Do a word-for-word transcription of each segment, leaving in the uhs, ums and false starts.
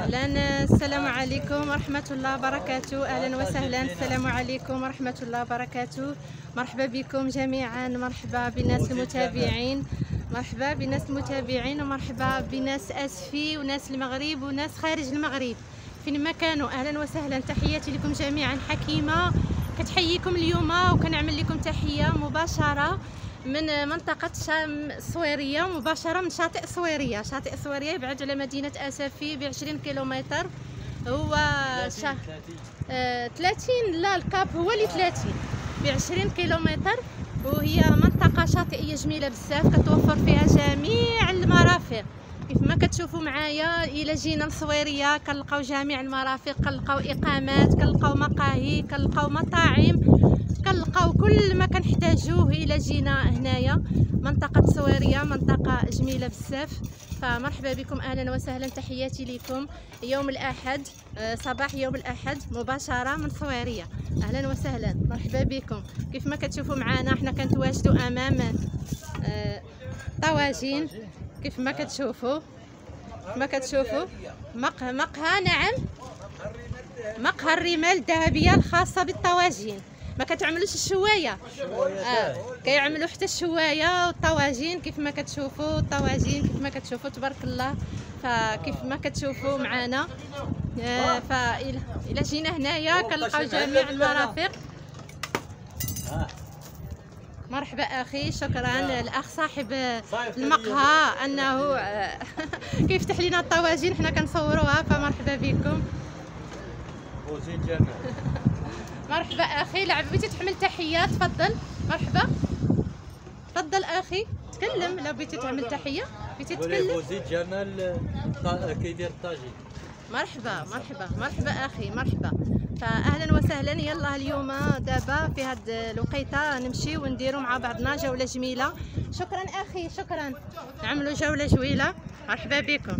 اهلا السلام عليكم ورحمه الله وبركاته. اهلا وسهلا السلام عليكم ورحمه الله وبركاته. مرحبا بكم جميعا، مرحبا بالناس المتابعين، مرحبا بالناس المتابعين ومرحبا بناس اسفي وناس المغرب وناس خارج المغرب فينما كانوا. اهلا وسهلا، تحياتي لكم جميعا. حكيمه كتحييكم اليوم وكنعمل لكم تحيه مباشره من منطقة شام الصويرية، مباشرة من شاطئ صويرية. شاطئ صويرية يبعد على مدينة أسفي بعشرين كيلومتر. هو شا... آه... ثلاثين، لا الكاب هو اللي ثلاثين بعشرين كيلومتر. وهي منطقة شاطئية جميلة بزاف، كتوفر فيها جميع المرافق كيف ما كتشوفوا معايا. الى جينا لصويرية كنلقاو جميع المرافق، كنلقاو اقامات، كنلقاو مقاهي، كنلقاو مطاعم، كنلقاو كل ما كنحتاجوه الى جينا هنايا. منطقه صويريه منطقه جميله بزاف، فمرحبا بكم، اهلا وسهلا، تحياتي لكم. يوم الاحد، صباح يوم الاحد مباشره من صويريه. اهلا وسهلا، مرحبا بكم. كيف ما كتشوفوا معنا حنا كنتواجدوا امام طواجين كيف ما كتشوفوا كيف ما كتشوفوا مقهى مقهى نعم مقهى الرمال الذهبيه الخاصه بالطواجين. ما كتعملوش الشوايه، اه كيعملوا حتى الشوايه والطواجين كيف ما كتشوفوا. الطواجين كيف ما كتشوفوا تبارك الله، فكيف ما كتشوفوا معنا. آه فإلى إلى جينا هنايا كنلقاو جميع المرافق. مرحبا اخي، شكرا الاخ صاحب المقهى انه كيفتح لنا الطواجين حنا كنصوروها، فمرحبا بكم. مرحبا اخي، لعب بغيتي تحمل تحيه تفضل. مرحبا، تفضل اخي تكلم. لو بغيتي تعمل تحيه بغيتي تكلم. زيد جمال كيدير الطاجين. مرحبا مرحبا مرحبا اخي، مرحبا. فاهلا وسهلا. يلا اليوم دابا في هاد الوقيته نمشيو ونديروا مع بعضنا جوله جميله. شكرا اخي، شكرا، نعملوا جوله جويله. مرحبا بكم.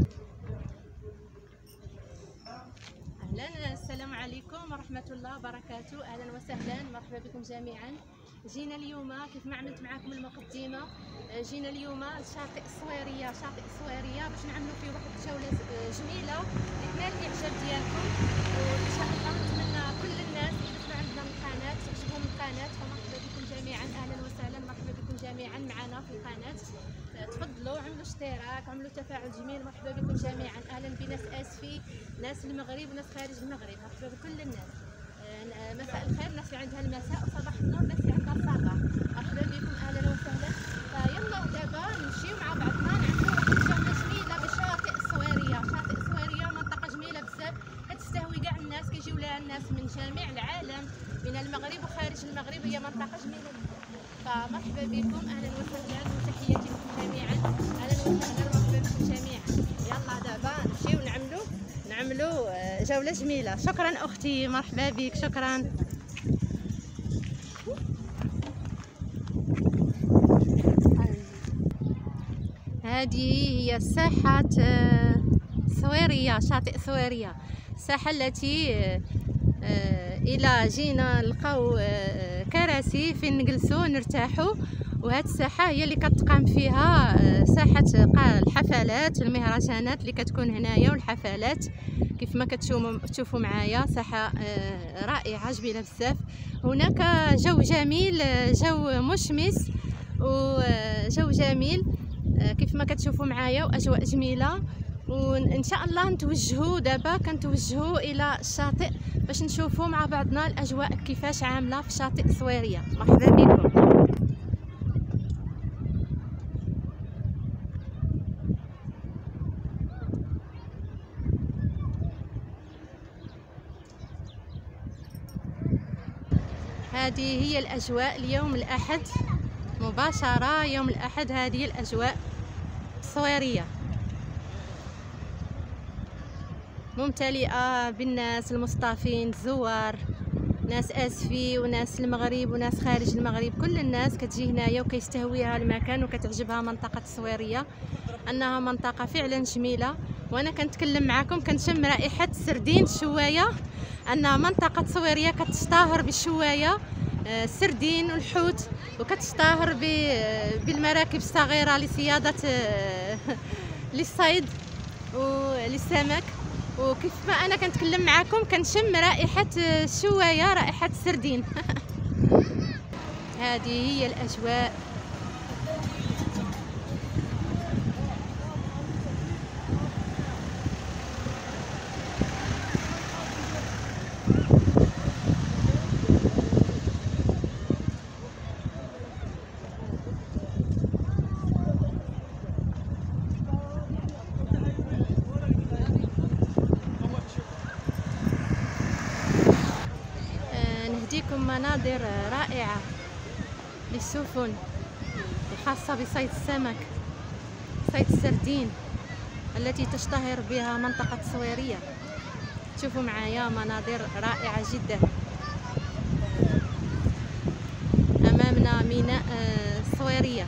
اهلا السلام عليكم ورحمه الله وبركاته. اهلا وسهلا، مرحبا بكم جميعا. جينا اليوم كيف ما عملت معكم المقدمه، جينا اليوم لشاطئ الصويريه. شاطئ الصويريه باش نعملوا فيه واحد الجوله جميله لتنال الاعجاب ديالكم، وان شاء الله نتمنى كل الناس اللي دخلوا عندنا من القناه تعجبهم القناه. فمرحبا بكم جميعا، اهلا وسهلا، مرحبا بكم جميعا معنا في القناه. تفضلوا عملوا اشتراك، عملوا تفاعل جميل. مرحبا بكم جميعا، اهلا بناس اسفي، ناس المغرب وناس خارج المغرب. مرحبا بكل الناس. مساء الخير، ناس اللي عندها المساء، وصباح النور ناس اللي عندها الصباح. مرحبا بكم، اهلا وسهلا. فيلا دابا نمشيو مع بعضنا نعملوا واحد الجوله جميله بشاطئ الصويريه. شاطئ الصويريه منطقه جميله بزاف، كتستهوي كاع الناس، كيجيو لها الناس من جميع العالم، من المغرب وخارج المغرب. هي منطقه جميله بزاف، فمرحبا بكم، اهلا وسهلا، وتحياتي لكم جميعا. اهلا وسهلا، مرحبا بكم جميعا. يلا دابا نمشيو نعملوا نعملوا جوله جميله. شكرا اختي، مرحبا بك، شكرا. هذه هي ساحه صويريه، شاطئ صويريه، الساحه التي الى جينا نلقاو كراسي فين نجلسوا نرتاحوا. وهاد الساحه هي اللي كتقام فيها ساحه الحفلات، المهرجانات اللي كتكون هنايا والحفلات كيف ما كتشوفوا معايا. ساحه رائعه جميله بزاف. هناك جو جميل، جو مشمس وجو جميل كيف ما كتشوفوا معايا، واجواء جميله. وان شاء الله نتوجهوا دابا كنتوجهوا الى الشاطئ باش نشوفوا مع بعضنا الاجواء كيفاش عامله في شاطئ صويريه. مرحبا بكم. هذه هي الاجواء اليوم الاحد مباشره. يوم الاحد هذه الاجواء الصويريه ممتلئه بالناس المصطافين، الزوار، ناس اسفي وناس المغرب وناس خارج المغرب. كل الناس كتجي هنايا وكيستهويها المكان وكتعجبها منطقه الصويريه، انها منطقه فعلا جميله. وانا كنتكلم معكم كنشم رائحه سردين الشوايه، ان منطقه صويريه كتشتهر بالشوايه، السردين والحوت، وكتشتهر بالمراكب الصغيره لصياده للصيد وللسمك. وكيف ما انا كنتكلم معاكم كنشم رائحه الشوايه، رائحه السردين. هذه هي الاجواء. نهديكم مناظر رائعة للسفن الخاصة بصيد السمك، صيد السردين التي تشتهر بها منطقة الصويرية. شوفوا معايا مناظر رائعة جدا. أمامنا ميناء الصويرية.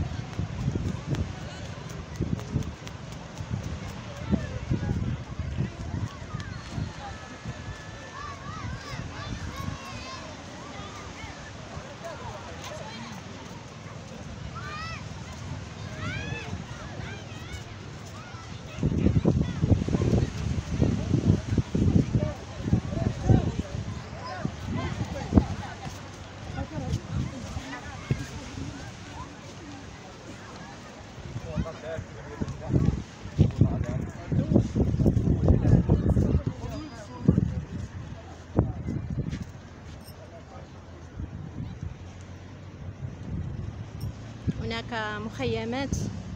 هناك مخيمات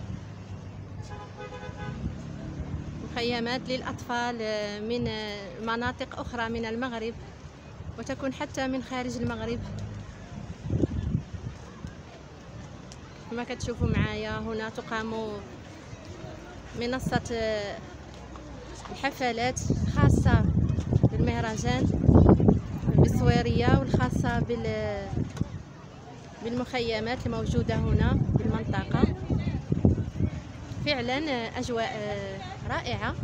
مخيمات للأطفال من مناطق أخرى من المغرب، وتكون حتى من خارج المغرب. كما كتشوفوا معايا هنا تقام منصة الحفلات الخاصة بالمهرجان بالصويرية والخاصة بال بالمخيمات الموجودة هنا بالمنطقة. فعلا أجواء رائعة.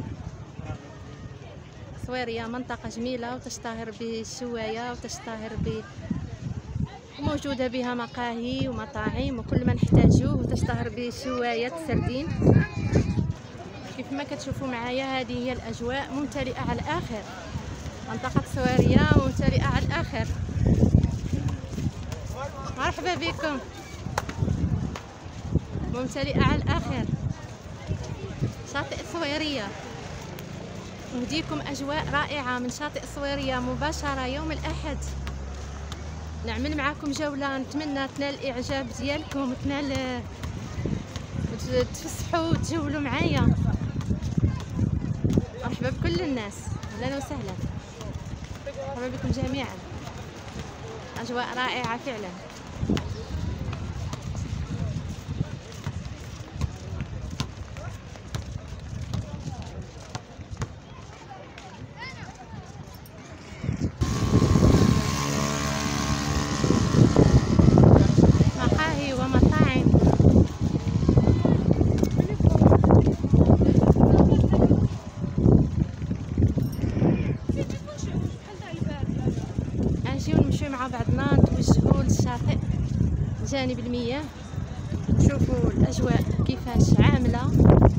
صويرية منطقة جميلة وتشتهر بالشواية وتشتهر ب موجودة بها مقاهي ومطاعم وكل ما نحتاجوه، وتشتهر بشواية السردين. كيف ما كتشوفوا معايا هذه هي الأجواء، ممتلئة على الآخر. منطقة صويرية ممتلئة على الآخر. مرحبا بكم. ممتلئة على الآخر شاطئ الصويرية. نهديكم أجواء رائعة من شاطئ الصويرية مباشرة يوم الأحد. نعمل معكم جولة، نتمنى تنال الإعجاب ديالكم وتنال تفسحوا وتجولوا معايا. مرحبا بكل الناس، أهلا وسهلا، مرحبا بكم جميعا. أجواء رائعة فعلا. مقاهي ومطاعم. نجيو نمشيو مع بعضنا نتوجهوا للشاطئ جانب المياه، نشوفوا الأجواء كيفاش عاملة.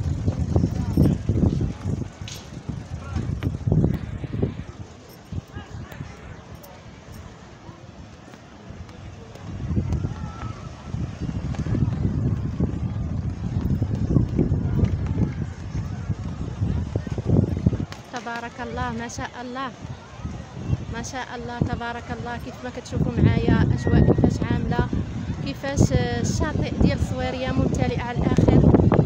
تبارك الله، ما شاء الله ما شاء الله، تبارك الله. كيف ما كتشوفوا معايا اجواء كيفاش عامله، كيفاش الشاطئ ديال الصويريه ممتلئ على الاخر.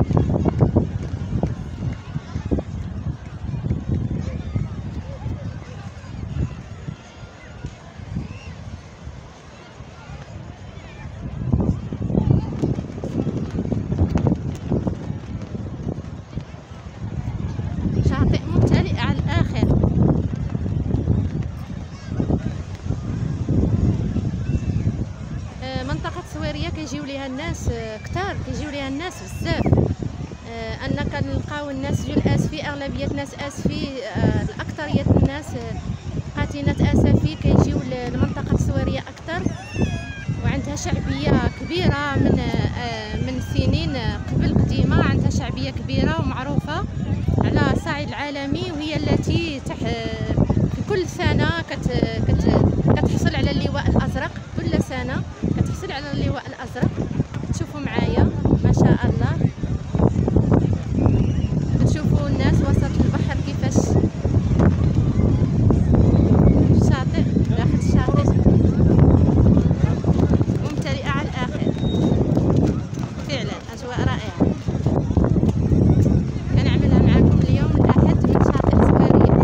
شاطئ ممتلئ على الاخر. منطقة الصويرية كيجيو ليها الناس كتار، كيجيو ليها الناس بزاف. أن كنلقاو الناس جلآس في أغلبية الناس آسفي، الأكثرية الناس قاتنات آسفي كيجيو لمنطقة الصويرية أكثر، وعندها شعبية كبيرة من من سنين قبل قديمة عندها شعبية كبيرة ومعروفة على الصعيد العالمي، وهي التي تح... في كل سنة كت... كت... كتحصل على اللواء الأزرق. كل سنة كتحصل على اللواء الأزرق. تشوفوا معايا ما شاء الله، تشوفوا الناس وسط البحر كيفاش الشاطئ داخل الشاطئ ممتلئة على الآخر. فعلا أجواء رائعة. كنعملها معكم اليوم الأحد من شاطئ سوارية.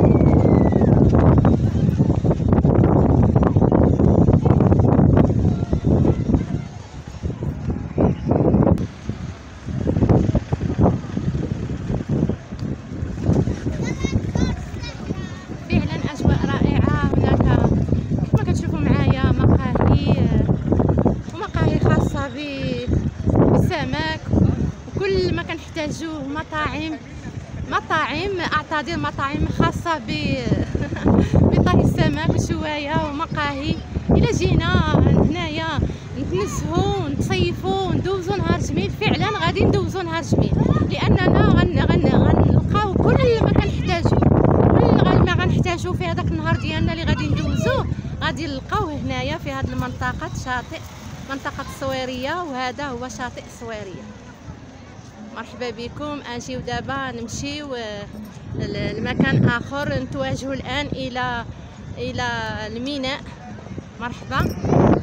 فعلا أجواء رائعة. هناك كما كتشوفوا معايا مقاهي ومقاهي خاصة بالسمك وكل ما كنحتاجوه. مطاعم مطاعم اعتذر مطاعم خاصة ب بطهي السمك وشواية ومقاهي. إلا جينا هنايا نتنزهوا ونصيفوا وندوزوا نهار جميل، فعلا غادي ندوزوا نهار جميل، لأننا غن غن غنلقاو كل ما كنحتاجو كل ما غنحتاجو في هذاك النهار ديالنا اللي غادي ندوزو غادي نلقاوه هنايا في هذه المنطقة شاطئ منطقة الصويرية. وهذا هو شاطئ الصويرية. مرحبا بكم. اجيو دابا نمشيو لمكان اخر، نتواجهوا الان الى الى الميناء. مرحبا.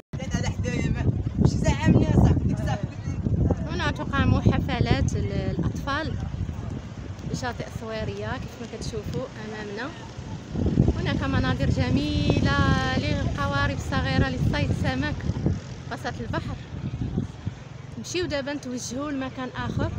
هنا تقام حفلات الاطفال بشاطئ الصويرية كيف ما كتشوفوا امامنا. هناك مناظر جميلة للقوارب الصغيرة لصيد السمك وسط البحر. نمشيو دابا نتوجهوا لمكان اخر.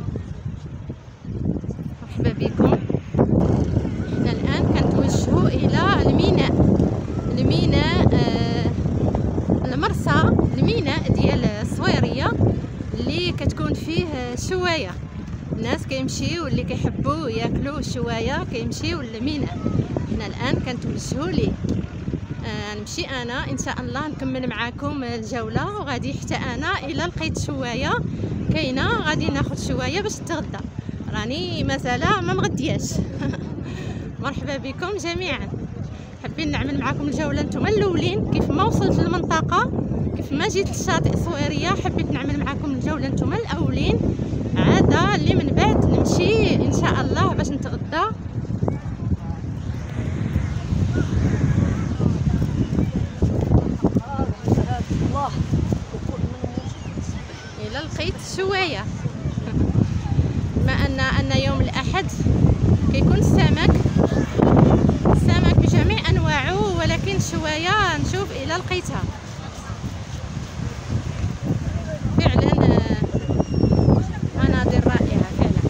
مرحبا بكم. احنا الان كنتوجهوا الى الميناء الميناء آه المرسى الميناء ديال الصويرية اللي كتكون فيه شوايه. الناس كيمشيو اللي كيحبوا ياكلوا الشوايه كيمشيو للميناء. احنا الان كنتوجهوا ليه. آه نمشي انا ان شاء الله نكمل معكم الجوله، وغادي حتى انا الى لقيت شوايه كاينه غادي ناخذ شوايه باش نتغدى. راني مازال ما مغدياش. مرحبا بكم جميعا. حابين نعمل معكم الجوله نتوما الاولين كيف ما وصلت للمنطقه، كيف ما جيت للشاطئ الصويريه حبيت نعمل معكم الجوله نتوما الاولين، عاده اللي من بعد نمشي ان شاء الله باش نتغدى. الى لقيت شوايه. بما ان ان يوم الاحد كيكون السمك السمك بجميع انواعه، ولكن الشوايه نشوف الى لقيتها. فعلا مناظر رائعه فعلا.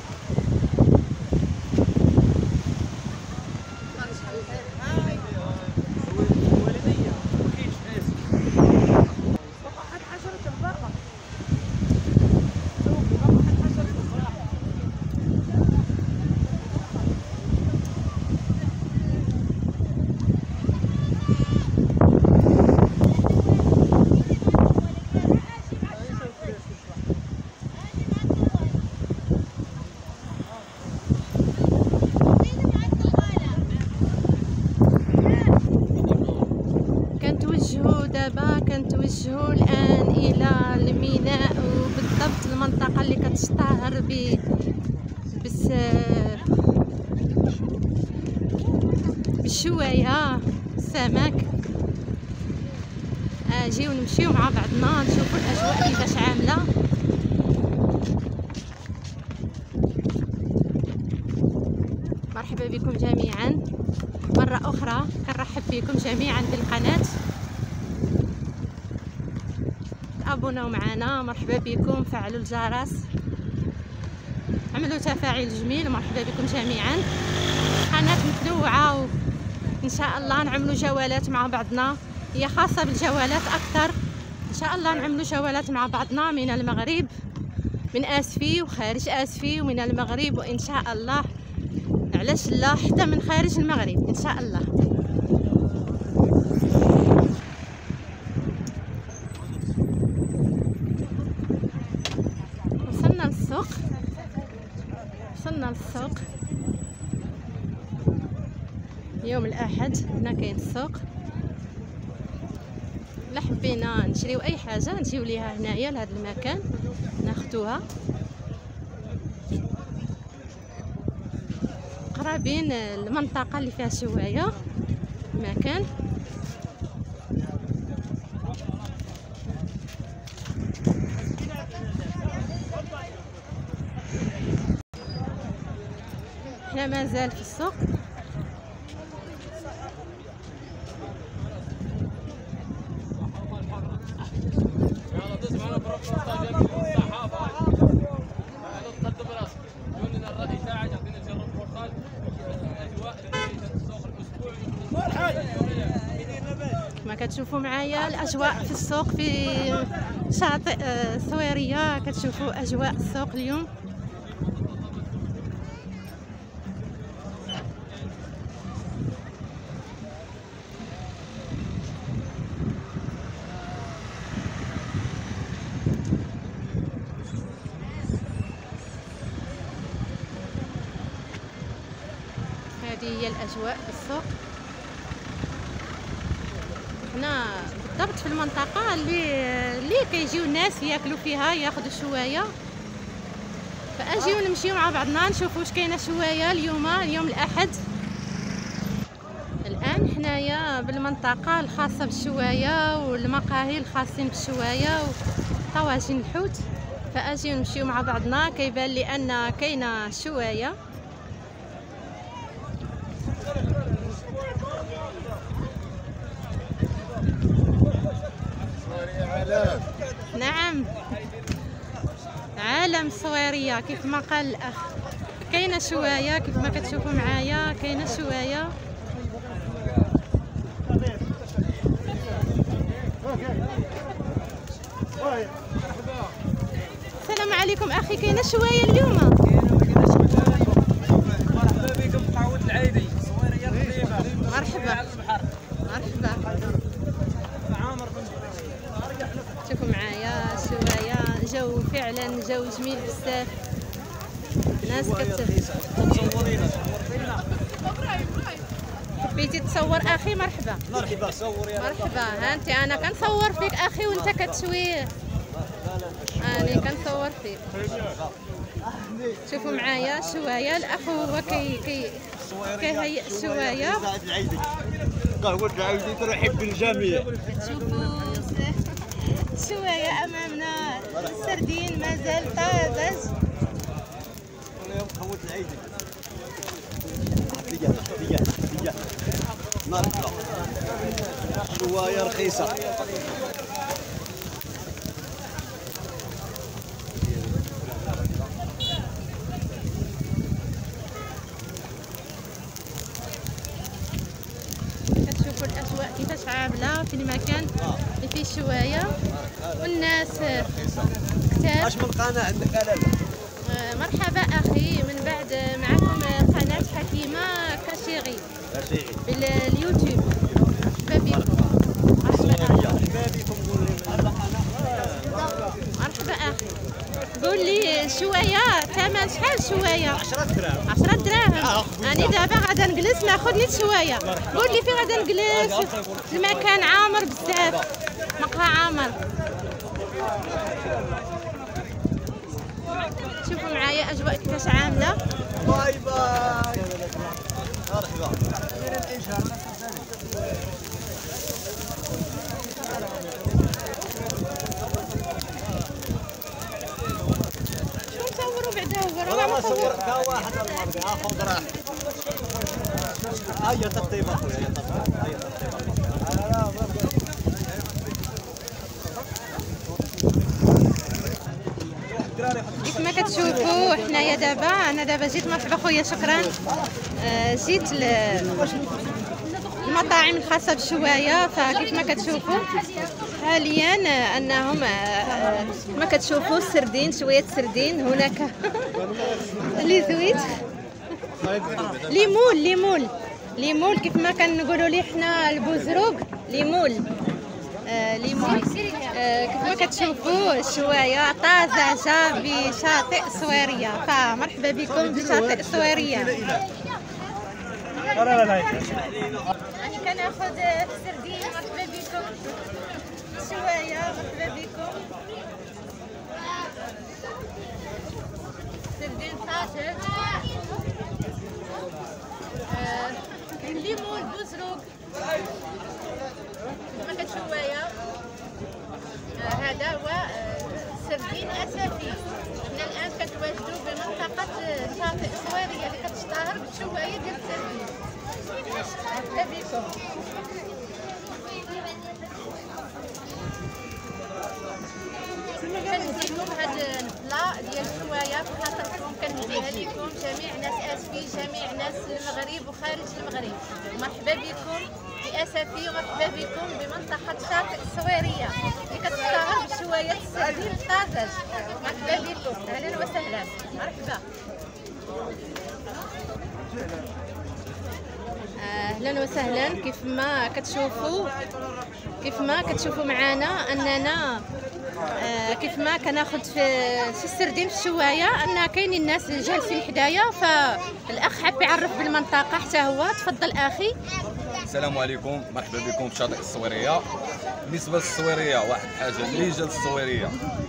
دابا كنتوجهوا الان الى الميناء، وبالضبط المنطقه اللي كتشتهر ب بس بالشوايه السمك. اجيو نمشيو مع بعضنا نشوفوا الاجواء كيفاش عامله. مرحبا بكم جميعا مره اخرى. كنرحب بكم جميعا بالقناه. تابوناو معنا. مرحبا بكم. فعلوا الجرس، عملوا تفاعيل جميل. مرحبا بكم جميعا. قناه متنوعه وان شاء الله نعملوا جولات مع بعضنا، هي خاصه بالجولات اكثر. ان شاء الله نعملوا جولات مع بعضنا من المغرب، من اسفي وخارج اسفي، ومن المغرب وان شاء الله علاش لا حتى من خارج المغرب ان شاء الله. وصلنا للسوق السوق يوم الاحد. هنا كاين السوق، لا حبينا نشريو اي حاجه نجيو ليها هنايا لهذا المكان ناخذوها. قرابين المنطقه اللي فيها شوايه المكان. احنا مازال في السوق. كما كتشوفوا معايا الاجواء في السوق في شاطئ الصويريه. كتشوفوا اجواء السوق اليوم. هذه هي الاجواء في السوق. هنا بالضبط في المنطقه اللي اللي كيجيو الناس ياكلوا فيها ياخذوا شوايه. فاجيو نمشيو مع بعضنا نشوفوا واش كاينه شوايه اليوم اليوم الاحد. الان حنايا بالمنطقه الخاصه بالشوايه والمقاهي الخاصين بالشوايه وطواجن الحوت. فاجيو نمشيو مع بعضنا كيبان لي ان كاينه شوايه. نعم، عالم الصويريه كيف ما قال الاخ. كاينه شوايه كيف ما كتشوفوا معايا، كاينه شوايه. السلام عليكم اخي، كاينه شوايه اليوم؟ مرحبا بكم في قهوة العيدي صويريه قديمه. مرحبا مرحبا. شوفوا معايا شوايه، جو فعلا جو جميل بزاف. ناس تصورينا حبيتي تصور اخي؟ مرحبا مرحبا صور يا مرحبا. ها انت انا كنصور فيك اخي وانت كتشوي. انا كنصور فيك. شوفوا معايا شوايه. الاخ هو كي كي كيهيئ الشوايه. قهوة العيدي ترحب بالجميع. شوفوا شوايه امامنا، السردين مازال طازج. اليوم قهوة العيدي. تحية تحية تحية. مرحبا. شوايه رخيصه. كتشوفوا الاجواء كيفاش عامله في المكان اللي فيه الشوايه والناس كثار. اش من قناه عندك لاله؟ مرحبا اخي، من بعد معكم قناه حكيمه كاشيغي باليوتيوب. مرحبا بكم. مرحبا اخي. قول لي شوايه ثمن شحال شوايه؟ عشرة دراهم. عشرة دراهم. راني دابا غادا نجلس ناخذ نيت شوايه. قول لي فين غادا نجلس؟ المكان عامر بزاف، مقهى عامر. شوفوا معايا اجواء كيفاش عامله. باي باي. مرحبا. نصوروا بعدا هو والله ما صور تا واحد المرضي اخذ راح. هيا تطيب اخويا هيا تطيب هيا تطيب. كما كتشوفوا حنايا دابا، انا دابا جيت. مرحبا خويا، شكرا. آه جيت المطاعم الخاصه بالشوايه. فكيف ما كتشوفوا حاليا انهم آه كما كتشوفوا السردين، شويه السردين هناك. لي زويت ليمول ليمول ليمول كيف ما كنقولوا ليه حنا البوزروق. ليمول آه ليمول آه، كيف ما كتشوفوا الشوايه طازجه بشاطئ صويريه، فمرحبا بكم بشاطئ صويريه. يعني كناخذ السردين. مرحبا بكم الشوايه، مرحبا بكم سردين طازج. آه، الليمون بوزروق كما كتشوفوا. آه، هذا هو آه، سردين اسفي. حنا الان كنتواجدوا بمنطقه شاطئ صويريه اللي كتشتهر بالشوايه ديال السردين. مرحبا بكم. كنهديكم هاد البلا ديال الشوايه بخاطركم، كنهديها لكم جميع ناس اسفي، جميع ناس المغرب وخارج المغرب. مرحبا بكم باسفي ومرحبا بكم بمنطقه شاطئ الصويريه اللي كتشتهر بالشوايه السردين الطازج. مرحبا بكم، اهلا وسهلا، مرحبا. اهلا وسهلا. كيف ما كتشوفوا كيف ما كتشوفوا معنا اننا آه كيف ما كناخذ في في السردين في الشوايه، ان كاينين الناس جالسين حدايا، فالاخ حاب يعرف بالمنطقه حتى هو. تفضل اخي. السلام عليكم، مرحبا بكم في شاطئ الصويريه. بالنسبه للصويريه واحد الحاجه اللي جا للصويريه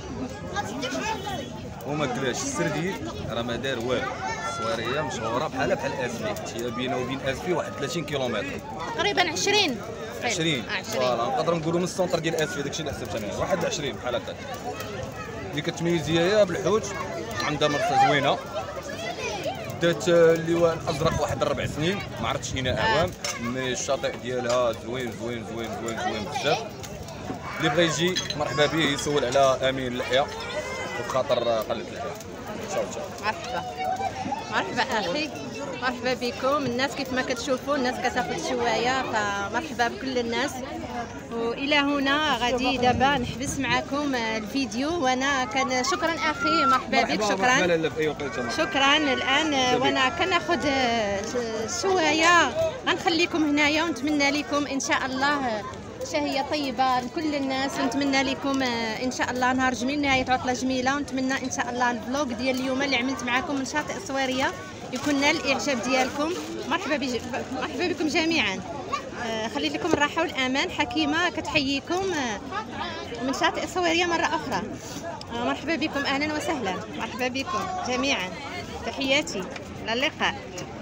وما كلاش السردين راه ما دار والو. الصويريه مشهوره بحالها بحال اسفي، هي بينه وبين اسفي واحد ثلاثين كيلومتر تقريبا عشرين عشرين فوالا. نقدر نقولوا من السونتر ديال اسفي داكشي اللي حسبت انا واحد عشرين بحال هكا. اللي كتميز هي بالحوت، عندها مرسى زوينه، دات اللواء الازرق واحد ربع سنين، ما عرفتش اين اعوام، مي الشاطئ ديالها زوين زوين زوين زوين زوين بزاف. اللي بغى يجي مرحبا به، يسول على امين اللحيه وبخاطر قله اللحيه. تشاو تشاو. مرحبا مرحبا اخي، مرحبا بكم. الناس كيف ما كتشوفوا الناس كتاخذ الشوايه، فمرحبا بكل الناس. والى هنا غادي دابا نحبس معكم الفيديو، وانا كان شكرا اخي، مرحبا بك. شكرا شكرا. الان وانا كناخذ الشوايه، غنخليكم هنايا ونتمنى لكم ان شاء الله شهية طيبة لكل الناس، ونتمنى لكم ان شاء الله نهار جميل، نهاية عطلة جميلة، ونتمنى ان شاء الله الفلوق ديال اليوم اللي عملت معكم من شاطئ الصويرية يكون نال الاعجاب ديالكم. مرحبا بج... مرحبا بكم جميعا. آه خليت لكم الراحة والامان. حكيمة كتحييكم آه من شاطئ الصويرية مرة اخرى. آه مرحبا بكم، اهلا وسهلا، مرحبا بكم جميعا، تحياتي، الى اللقاء.